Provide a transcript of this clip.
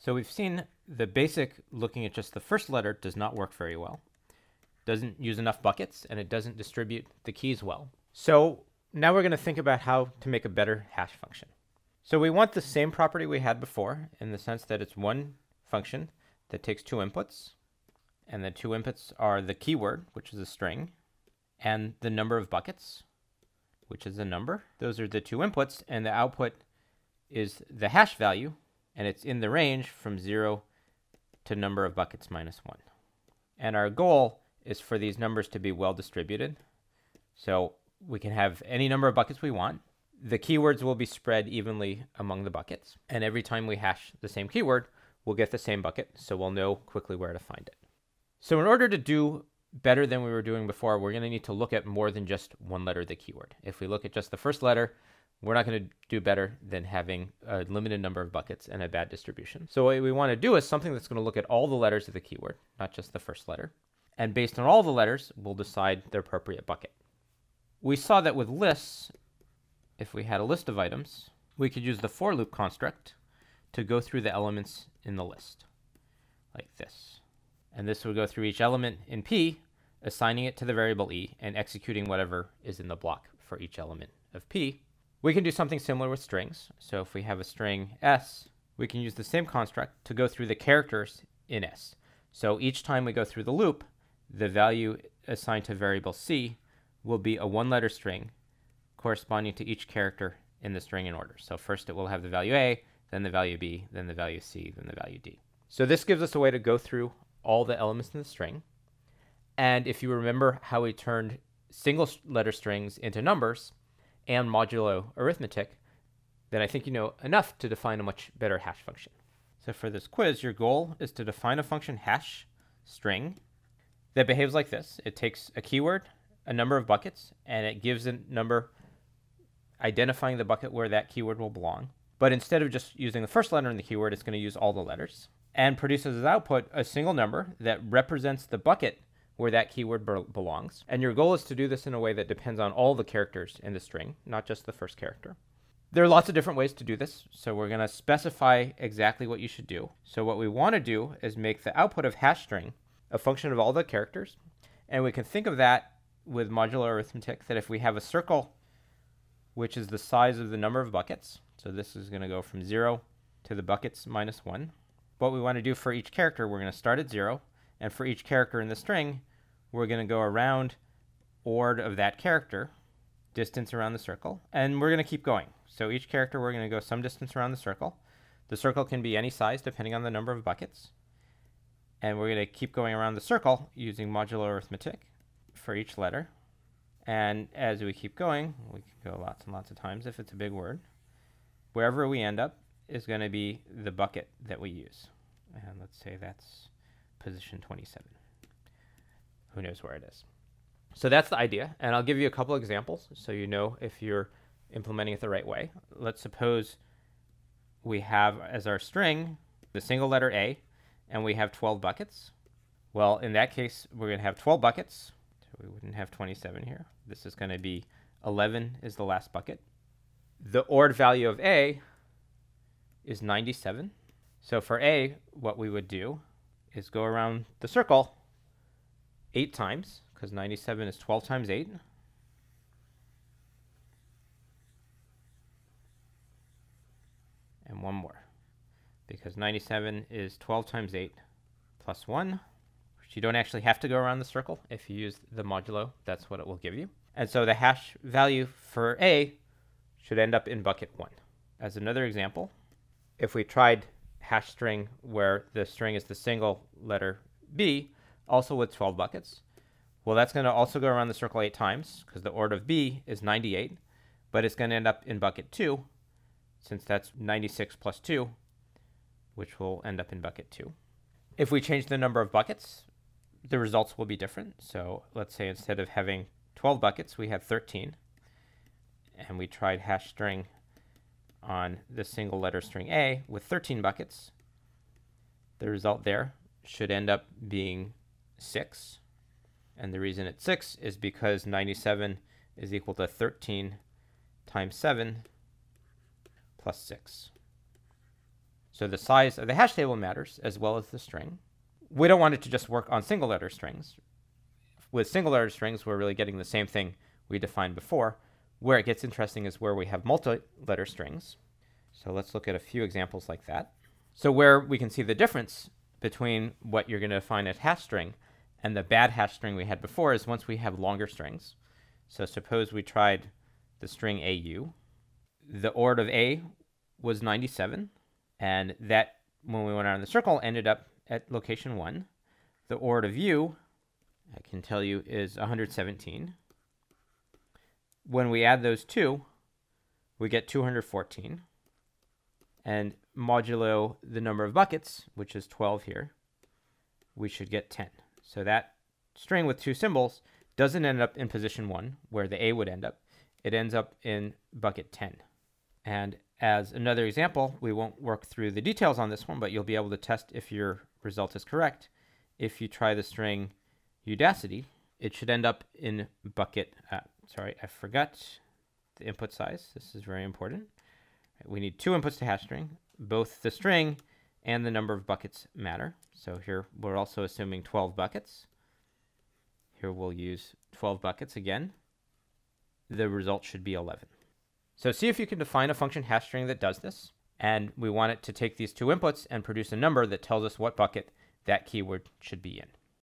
So we've seen the basic looking at just the first letter does not work very well. Doesn't use enough buckets, and it doesn't distribute the keys well. So now we're going to think about how to make a better hash function. So we want the same property we had before in the sense that it's one function that takes two inputs. And the two inputs are the keyword, which is a string, and the number of buckets, which is a number. Those are the two inputs, and the output is the hash value, and it's in the range from 0 to number of buckets minus 1. And our goal is for these numbers to be well distributed. So we can have any number of buckets we want. The keywords will be spread evenly among the buckets. And every time we hash the same keyword, we'll get the same bucket, so we'll know quickly where to find it. So in order to do better than we were doing before, we're going to need to look at more than just one letter of the keyword. If we look at just the first letter, we're not going to do better than having a limited number of buckets and a bad distribution. So what we want to do is something that's going to look at all the letters of the keyword, not just the first letter. And based on all the letters, we'll decide the appropriate bucket. We saw that with lists, if we had a list of items, we could use the for loop construct to go through the elements in the list, like this. And this would go through each element in P, assigning it to the variable E, and executing whatever is in the block for each element of P. We can do something similar with strings. So if we have a string S, we can use the same construct to go through the characters in S. So each time we go through the loop, the value assigned to variable C will be a one-letter string corresponding to each character in the string in order. So first it will have the value A, then the value B, then the value C, then the value D. So this gives us a way to go through all the elements in the string. And if you remember how we turned single letter strings into numbers and modulo arithmetic, then I think you know enough to define a much better hash function. So for this quiz, your goal is to define a function hash string that behaves like this. It takes a keyword, a number of buckets, and it gives a number identifying the bucket where that keyword will belong. But instead of just using the first letter in the keyword, it's going to use all the letters and produces as output a single number that represents the bucket where that keyword belongs. And your goal is to do this in a way that depends on all the characters in the string, not just the first character. There are lots of different ways to do this, so we're going to specify exactly what you should do. So what we want to do is make the output of hash string a function of all the characters, and we can think of that with modular arithmetic, that if we have a circle which is the size of the number of buckets, so this is going to go from 0 to the buckets minus 1. What we want to do for each character, we're going to start at 0, and for each character in the string, we're going to go around ord of that character, distance around the circle, and we're going to keep going. So each character, we're going to go some distance around the circle. The circle can be any size depending on the number of buckets. And we're going to keep going around the circle using modular arithmetic for each letter. And as we keep going, we can go lots and lots of times if it's a big word. Wherever we end up is going to be the bucket that we use. And let's say that's position 27. Who knows where it is? So that's the idea. And I'll give you a couple examples so you know if you're implementing it the right way. Let's suppose we have as our string the single letter A, and we have 12 buckets. Well, in that case, we're going to have 12 buckets. So we wouldn't have 27 here. This is going to be 11 is the last bucket. The ord value of A is 97. So for A, what we would do is go around the circle 8 times, because 97 is 12 times 8. And one more, because 97 is 12 times 8 plus 1, which you don't actually have to go around the circle. If you use the modulo, that's what it will give you. And so the hash value for A should end up in bucket 1. As another example, if we tried hash string where the string is the single letter B, also with 12 buckets, well, that's going to also go around the circle 8 times, because the ord of B is 98, but it's going to end up in bucket 2, since that's 96 plus 2, which will end up in bucket 2. If we change the number of buckets, the results will be different. So let's say instead of having 12 buckets, we have 13. And we tried hash string on the single letter string A with 13 buckets. The result there should end up being 6. And the reason it's 6 is because 97 is equal to 13 times 7 plus 6. So the size of the hash table matters as well as the string. We don't want it to just work on single letter strings. With single letter strings, we're really getting the same thing we defined before. Where it gets interesting is where we have multi-letter strings. So let's look at a few examples like that. So where we can see the difference between what you're going to find as hash string and the bad hash string we had before is once we have longer strings. So suppose we tried the string AU. The ord of A was 97, and that, when we went around the circle, ended up at location 1. The ord of U, I can tell you, is 117. When we add those two, we get 214. And modulo the number of buckets, which is 12 here, we should get 10. So that string with two symbols doesn't end up in position 1, where the A would end up. It ends up in bucket 10. And as another example, we won't work through the details on this one, but you'll be able to test if your result is correct. If you try the string Udacity, it should end up in bucket, sorry, I forgot the input size. This is very important. We need two inputs to hash string. Both the string and the number of buckets matter. So here we're also assuming 12 buckets. Here we'll use 12 buckets again. The result should be 11. So see if you can define a function hash string that does this. And we want it to take these two inputs and produce a number that tells us what bucket that keyword should be in.